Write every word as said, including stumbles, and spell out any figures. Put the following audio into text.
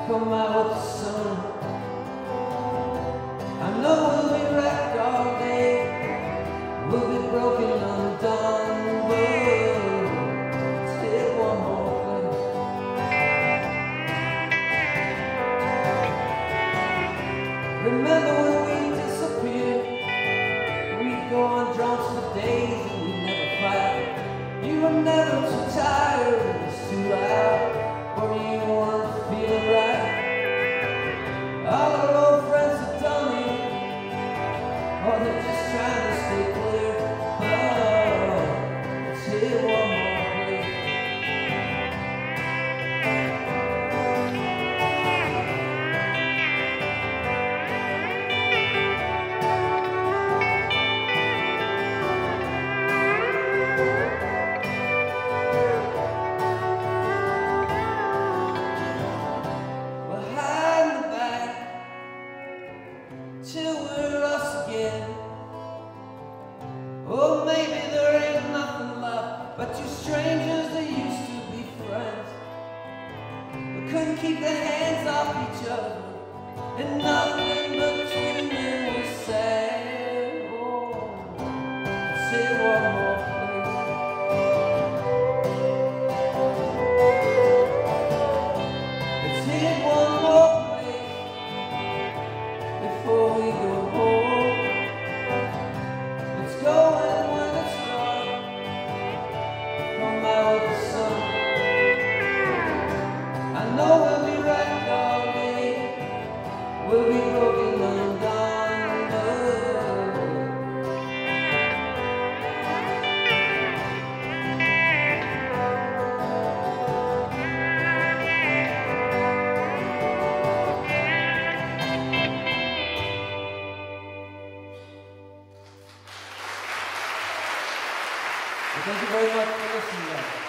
come out with the sun. I know we'll be wrecked all day, we'll be broken undone, but let's hit one more place. Remember when we disappeared, we'd go on drunks for days and we'd never fight. You were never too tired, it was too loud, or you weren't feeling right. All our old friends have done it, or they're just trying to stay clear. Oh, let's hit one more place. We'll hide in the back till we're us again. Oh, maybe there ain't nothing left but two strangers that used to be friends. We couldn't keep their hands off each other, and nothing but two men was said. Oh, let's say one more place. Let's hit one more place before we go home. Let's go and when it's dark, come out with the sun. I know we'll be wrecked all day, we'll be broken undone, but thank you very much for listening, guys.